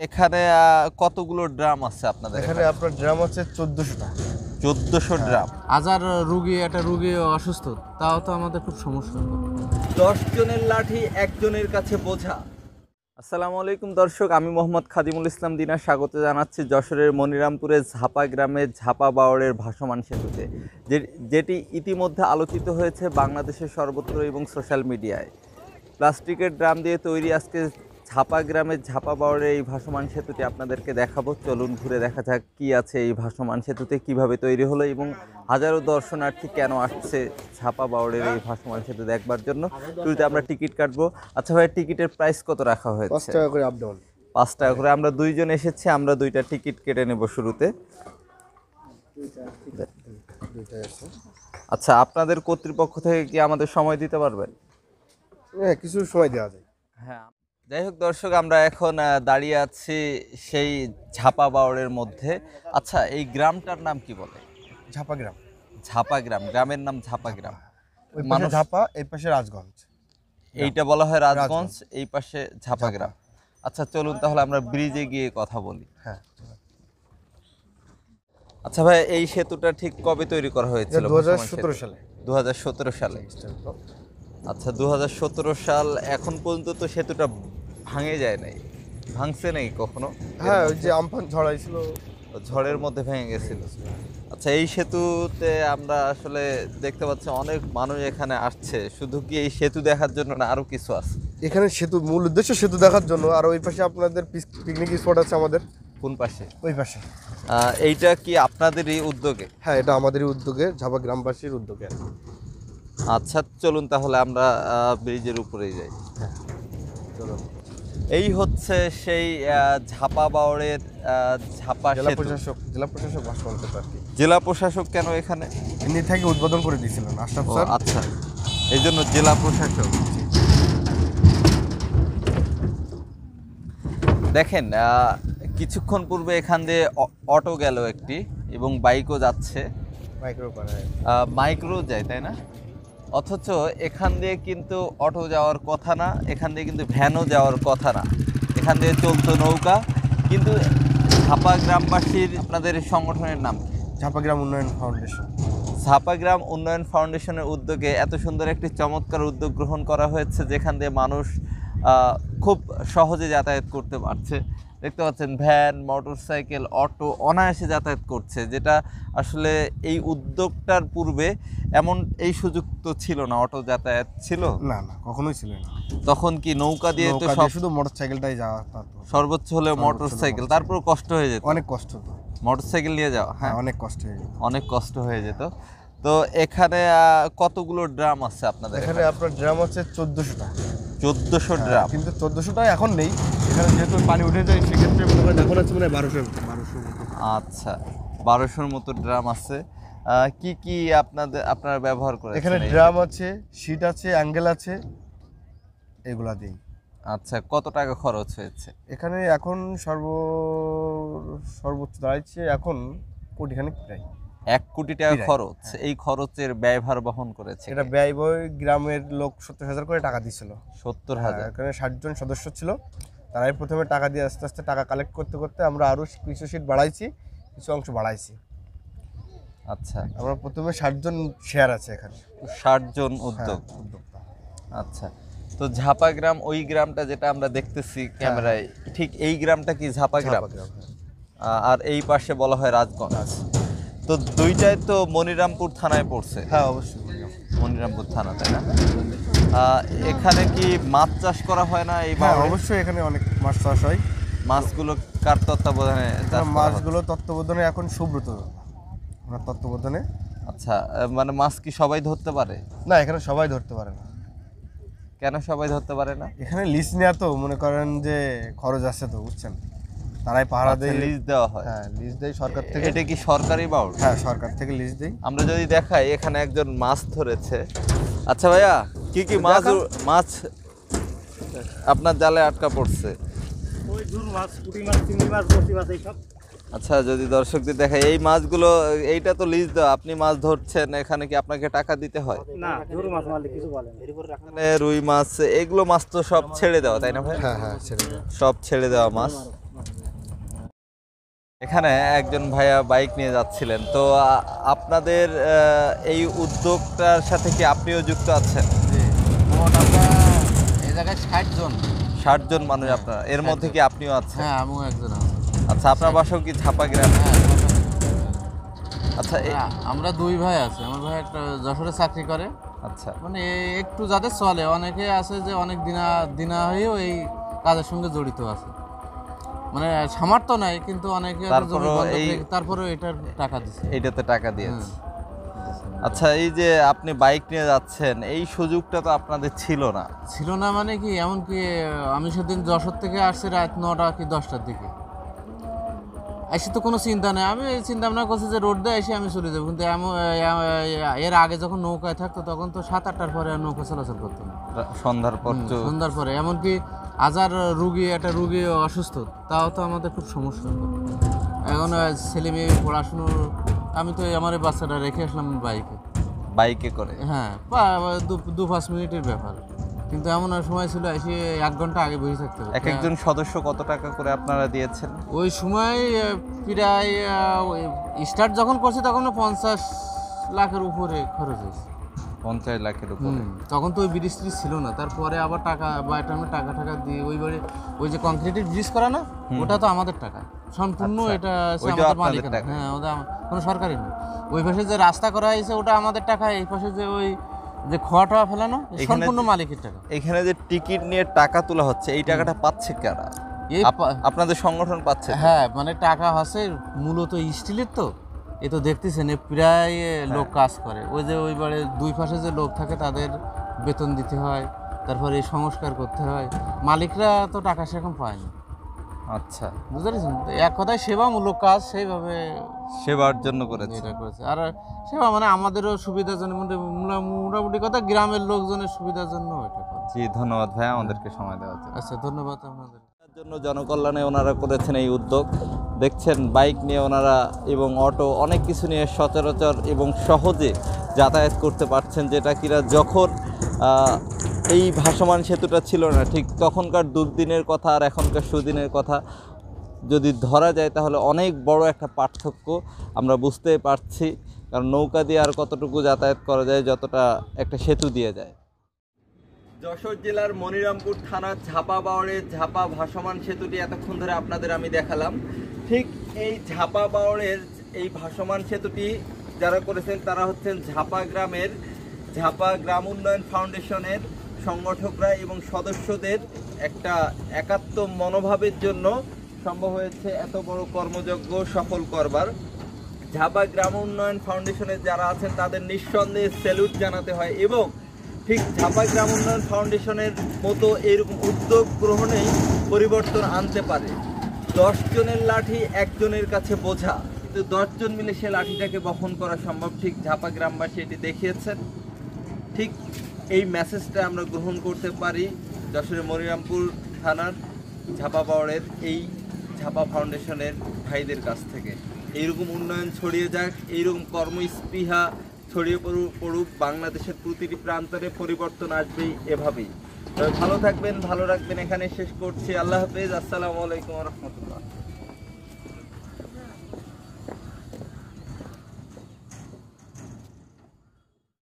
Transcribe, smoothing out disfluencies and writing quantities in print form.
এখানে কতগুলো ড্রাম আছে আপনাদের? এখানে আপনার ড্রাম আছে 1400টা। 1400 ড্রাম। হাজার একটা রুগী অসুস্থ, তাও তো আমাদের খুব সমস্যা। 10 জনের লাঠি একজনের কাছে বোঝা। আসসালামু আলাইকুম দর্শক, আমি মোহাম্মদ খাদিমুল ইসলাম দিনা স্বাগত জানাচ্ছি যশোরের মনিরামপুরের ঝাপা গ্রামের ঝাপা বাওড়ের ভাসমান সেতুতে, যেটি ইতিমধ্যে আলোচিত হয়েছে বাংলাদেশের সর্বত্র এবং সোশ্যাল মিডিয়ায়। প্লাস্টিকের ড্রাম দিয়ে তৈরি আজকে ঝাপা গ্রামের ঝাপা বাওড়ের এই ভাসমান সেতুটি আপনাদেরকে দেখাবো। চলুন ঘুরে দেখা যাক কি আছে এই ভাসমান সেতুতে, কিভাবে তৈরি হলো এবং হাজারো দর্শনার্থী কেন আসছে ঝাপা বাওড়ের এই ভাসমান সেতু দেখবার জন্য। শুরুতে আমরা টিকিট কাটবো। আচ্ছা ভাই, টিকিটের প্রাইস কত রাখা হয়েছে? 5 টাকা করে আপ ডাউন। 5 টাকা করে। আমরা দুইজন এসেছি, আমরা দুইটা টিকিট কেটে নেব শুরুতে। আচ্ছা, আপনাদের কর্তৃপক্ষ থেকে কি আমাদের সময় দিতে পারবেন? হ্যাঁ, কিছু সময় দেওয়া যায়। হ্যাঁ, যাই হোক দর্শক, আমরা এখন দাঁড়িয়ে আছি সেই ঝাপা বাওড়ের মধ্যে। আচ্ছা, এই গ্রামটার নাম কি বলে? ঝাপা গ্রাম। ঝাপা গ্রাম, গ্রামের নাম ঝাপা গ্রাম। ওই পাশে ঝাপা, এই পাশে রাজগঞ্জ। এইটা বলা হয় রাজগঞ্জ, এই পাশে ঝাপা গ্রাম। আচ্ছা চলুন তাহলে আমরা ব্রিজে গিয়ে কথা বলি। হ্যাঁ। আচ্ছা ভাই, এই সেতুটা ঠিক কবে তৈরি করা হয়েছিল? 2017 সালে। 2017 সালে। আচ্ছা, 2017 সাল। এখন পর্যন্ত তো সেতুটা ভাঙে যায় নাই, ভাঙছে নাই কখনো? হ্যাঁ, ওই যে আমফান ঝড়াইছিল, ঝড়ের মধ্যে ভেঙে গেছিল। আচ্ছা, এই সেতুতে আমরা আসলে দেখতে পাচ্ছি অনেক মানুষ এখানে আসছে। শুধু কি এই সেতু দেখার জন্য না, আরো কিছু আছে? এখানে সেতু, মূল উদ্দেশ্য সেতু দেখার জন্য। আর ওই পাশে আপনাদের পিকনিক স্পট আছে আমাদের। কোন পাশে? ওই পাশে। এইটা কি আপনাদেরই উদ্যোগে? হ্যাঁ, এটা আমাদেরই উদ্যোগে, ঝাপা গ্রামবাসীর উদ্যোগে। আচ্ছা চলুন তাহলে আমরা ব্রিজের উপরেই যাই। হ্যাঁ চলুন। এই হচ্ছে সেই ঝাপা বাওড়ের ঝাপা সেতু। জেলা প্রশাসক বাস করতে আর কি। জেলা প্রশাসক কেন এখানে? এমনি থেকে উদ্বোধন করে দিয়েছিলেন আশরাফ স্যার। আচ্ছা, এই জন্য জেলা প্রশাসক। দেখেন, কিছুক্ষণ পূর্বে এখান দিয়ে অটো গেল একটি এবং বাইকও যাচ্ছে। মাইক্রো যায়, তাই না? অথচ এখান দিয়ে কিন্তু অটো যাওয়ার কথা না, এখান দিয়ে কিন্তু ভ্যানও যাওয়ার কথা না। এখান দিয়ে চলতো নৌকা। কিন্তু ঝাপা গ্রামবাসীর, আপনাদের সংগঠনের নাম কি? ঝাপা গ্রাম উন্নয়ন ফাউন্ডেশন। ঝাপা গ্রাম উন্নয়ন ফাউন্ডেশনের উদ্যোগে এত সুন্দর একটি চমৎকার উদ্যোগ গ্রহণ করা হয়েছে, যেখান দিয়ে মানুষ খুব সহজে যাতায়াত করতে পারছে। দেখতে পাচ্ছেন ভ্যান, মোটরসাইকেল, অটো অনায়াসে যাতায়াত করছে, যেটা আসলে এই উদ্যোগটার পূর্বে এমন এই সুযোগ তো ছিল না। অটো যাতায়াত ছিল না, কখনোই ছিল না। তখন কি নৌকা দিয়ে তো সব, শুধু মোটরসাইকেলটাই যাওয়া, সর্বোচ্চ হলে মোটরসাইকেল, তারপর কষ্ট হয়ে যেত। অনেক কষ্ট তো মোটরসাইকেল নিয়ে যাওয়া। হ্যাঁ, অনেক কষ্ট হয়ে যেত, অনেক কষ্ট হয়ে যেত। তো এখানে কতগুলো ড্রাম আছে আপনাদের? এখানে আপনার ড্রাম আছে 1400টা। 1400 ড্রাম। কিন্তু 1400টা এখন নেই, এখানে যেহেতু পানি উঠে যায় সেক্ষেত্রে মনে করেন এখন আছে মানে 1200। আচ্ছা, 1200-র মতো ড্রাম আছে। কি কি আপনারা ব্যবহার করেন? এখানে ড্রাম আছে, শীট আছে, অ্যাঙ্গেল আছে, এগুলা দিই। আচ্ছা, কত টাকা খরচ হয়েছে এখানে? এখন সর্বোচ্চ দাঁড়াচ্ছে এখন কোটিখানেক, প্রায় 1 কোটি টাকা খরচ। এই খরচের ব্যয়ভার বহন করেছে এটা ব্যয় গ্রামের লোক 70,000 করে টাকা দিয়েছিল। 70,000? এখানে 60 জন সদস্য ছিল, তারাই প্রথমে টাকা দিয়ে আস্তে আস্তে টাকা কালেক্ট করতে করতে আমরা আরও কিছু সিট বাড়াইছি, কিছু অংশ বাড়াইছি। আচ্ছা, আমরা প্রথমে 60 জন শেয়ার আছে এখানে। 60 জন উদ্যোক্তা। আচ্ছা, তো ঝাপা গ্রাম, ওই গ্রামটা যেটা আমরা দেখতেছি ক্যামেরায়, ঠিক এই গ্রামটা কি ঝাপা গ্রাম? আর এই পাশে বলা হয় রাজগঞ্জ। তো দুইটাই তো মনিরামপুর থানায় পড়ছে। হ্যাঁ অবশ্যই, মনিরামপুর থানা, তাই না? এখানে কি মাছ চাষ করা হয় না? এই অবশ্যই এখানে অনেক মাছ চাষ হয়। মাছগুলো কার তত্ত্বাবধানে? মাছগুলো তত্ত্বাবধানে এখন সুব্রত তত্ত্বাবধানে। আচ্ছা, মানে মাছ কি সবাই ধরতে পারে? না, এখানে সবাই ধরতে পারে না। কেন সবাই ধরতে পারে না? এখানে লিজ নেওয়া তো, মনে করেন যে খরচ আছে তো, বুঝছেন, তারাই পাহারা দেয়। লিজ দেওয়া হয়? হ্যাঁ, লিজ দেয় সরকার থেকে। এটা কি সরকারি বাউল? হ্যাঁ, সরকার থেকে লিজ দেয়। আমরা যদি দেখাই, এখানে একজন মাছ ধরেছে। আচ্ছা ভাইয়া, কি কি মাছ আপনার জালে আটকা পড়ছে? আচ্ছা, যদি দর্শকদের দেখাই এই মাছগুলো, এইটা তো লিজ দেওয়া, আপনি মাছ ধরছেন, এখানে কি আপনাকে টাকা দিতে হয়? না, রুই মাছ, এগুলো মাছ তো সব ছেড়ে দেওয়া, তাই না ভাই? হ্যাঁ, ছেড়ে দেওয়া। সব ছেড়ে দেওয়া মাছ। এখানে একজন ভাইয়া বাইক নিয়ে যাচ্ছিলেন, তো আপনাদের এই উদ্যোগটার সাথে কি আপনিও যুক্ত আছেন? মোট আমরা এই জায়গায় 60 জন। 60 জন মানুষ আপনারা, এর মধ্যে কি আপনিও আছেন? হ্যাঁ, আমিও একজন আছি। আচ্ছা, আপনার বাসাও কি ঝাপা গ্রামে? হ্যাঁ, আচ্ছা আমরা দুই ভাই আছি। আমার ভাই একটা যশোরে চাকরি করে, আচ্ছা, মানে একটু যাদের চলে। অনেকে আছে যে অনেক দিনা হয়েও এই কাজের সঙ্গে জড়িত আছে, মানে সামর্থ্য নাই, কিন্তু অনেকে তারপরে এটার টাকা দিচ্ছে, এইটাতে টাকা দিয়েছে। আচ্ছা, এই যে আপনি বাইক নিয়ে যাচ্ছেন, এই সুযোগটা তো আপনাদের ছিল না। মানে কি, এমনকি আমি সেদিন যশোর থেকে আসছি রাত 9টা কি 10টার দিকে। এসে তো কোনো চিন্তা নেই, আমি চিন্তা ভাবনা করছি যে রোড দিয়ে এসে আমি চলে যাবো, কিন্তু এর আগে যখন নৌকায় থাকতো তখন তো 7-8টার পরে আর নৌকা চলাচল করতো না, সন্ধ্যার পরে। এমনকি একটা রুগী অসুস্থ, তাও তো আমাদের খুব সমস্যা হতো। এখন ছেলে মেয়ে পড়াশুনোর, আমি তো আমার এই বাচ্চাটা রেখে আসলাম বাইকে করে। হ্যাঁ, 2-5 মিনিটের ব্যাপার, কিন্তু এমন সময় ছিল এসে 1 ঘন্টা আগে বসে থাকতে হবে। একজন সদস্য কত টাকা করে আপনারা দিয়েছেন? ওই সময় প্রায় স্টার্ট যখন করছে তখন 50 লাখের উপরে খরচ হয়েছে। 50 লাখের উপরে। তখন তো ওই ব্রিজ ট্রিজ ছিল না, তারপরে আবার টাকা দিয়ে ওই যে কংক্রিটের ব্রিজ করা না, ওটা তো আমাদের টাকা সম্পূর্ণ। এটা আমাদের মালিকানা। হ্যাঁ, ওটা কোনো সরকারি না। ওই পাশে যে রাস্তা করা হয়েছে ওটা আমাদের টাকা, এই পাশে যে ওই যে খোয়াটা ফেলানো সম্পূর্ণ মালিকের টাকা। এখানে যে টিকিট নিয়ে টাকা তোলা হচ্ছে, এই টাকাটা পাচ্ছে কারা? আপনাদের সংগঠন পাচ্ছে? হ্যাঁ, মানে টাকা হচ্ছে মূলত স্টিলের, তো এ তো দেখতেছেন প্রায় লোক কাজ করে। ওই যে ওইবারে দুই পাশে যে লোক থাকে তাদের বেতন দিতে হয়, তারপরে সংস্কার করতে হয়। মালিকরা তো টাকা সেরকম পায় না। আচ্ছা, বুঝতে পারছেন? এক কথায় সেবামূলক কাজ, সেইভাবে সেবার জন্য করেছে। আর সেবা মানে আমাদেরও সুবিধার জন্য, মোটামুটি কথা গ্রামের লোকজনের সুবিধার জন্য এটা করে। জি, ধন্যবাদ ভাই আমাদেরকে সময় দেওয়ার জন্য। আচ্ছা, ধন্যবাদ আপনাদের জন্য। জনকল্যাণে ওনারা করেছেন এই উদ্যোগ। দেখছেন বাইক নিয়ে ওনারা এবং অটো অনেক কিছু নিয়ে সচরাচর এবং সহজে যাতায়াত করতে পারছেন, যেটা কিনা যখন এই ভাসমান সেতুটা ছিল না, ঠিক তখনকার দুর্দিনের কথা আর এখনকার সুদিনের কথা যদি ধরা যায় তাহলে অনেক বড় একটা পার্থক্য আমরা বুঝতে পারছি। কারণ নৌকা দিয়ে আর কতটুকু যাতায়াত করা যায় যতটা একটা সেতু দিয়ে যায়। যশোর জেলার মনিরামপুর থানার ঝাপা বাওড়ের ঝাপা ভাসমান সেতুটি এতক্ষণ ধরে আপনাদের আমি দেখালাম। ঠিক এই ঝাপা বাওড়ের এই ভাসমান সেতুটি যারা করেছেন তারা হচ্ছেন ঝাপা গ্রামের ঝাপা গ্রাম উন্নয়ন ফাউন্ডেশনের সংগঠকরা এবং সদস্যদের একটা একাত্ম মনোভাবের জন্য সম্ভব হয়েছে এত বড় কর্মযজ্ঞ সফল করবার। ঝাপা গ্রাম উন্নয়ন ফাউন্ডেশনের যারা আছেন তাদের নিঃসন্দেহে স্যালুট জানাতে হয়, এবং ঠিক ঝাপা গ্রাম উন্নয়ন ফাউন্ডেশনের মতো এরকম উদ্যোগ গ্রহণেই পরিবর্তন আনতে পারে। 10 জনের লাঠি একজনের কাছে বোঝা, কিন্তু 10 জন মিলে সে লাঠিটাকে বহন করা সম্ভব। ঠিক ঝাপা গ্রামবাসী এটি দেখিয়েছেন। ঠিক এই মেসেজটা আমরা গ্রহণ করতে পারি যশোরের মনিরামপুর থানার ঝাপা বাওড়ের এই ঝাপা ফাউন্ডেশনের ভাইদের কাছ থেকে। এইরকম উন্নয়ন ছড়িয়ে যাক, এইরকম কর্মস্পৃহা ছড়িয়ে পড়ুক, বাংলাদেশের প্রতিটি প্রান্তরে পরিবর্তন আসবেই এভাবেই। ভালো থাকবেন, ভালো রাখবেন, এখানে শেষ করছি। আল্লাহ হাফেজ, আসসালামু আলাইকুম ওয়া রাহমাতুল্লাহ।